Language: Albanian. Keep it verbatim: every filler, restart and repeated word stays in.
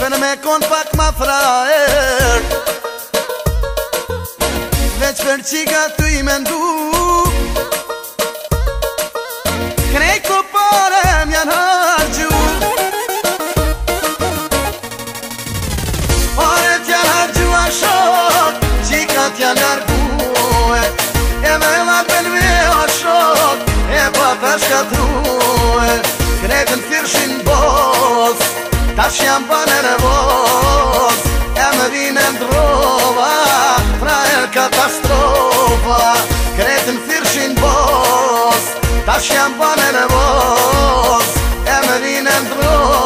Për me kon pak ma fraer, veç për qika tu i mendu, krejt ko parem janë hargju. Paret janë hargju a shok, qikat janë largue, e me lapen me a shok, e pa ta shkatrue. Krejtën firshin bos, tash jam pa në nervoz, e më rinë ndrova, pra e katastrofa. Krejtën firshin bos, tash jam pa në nervoz, e më rinë ndrova.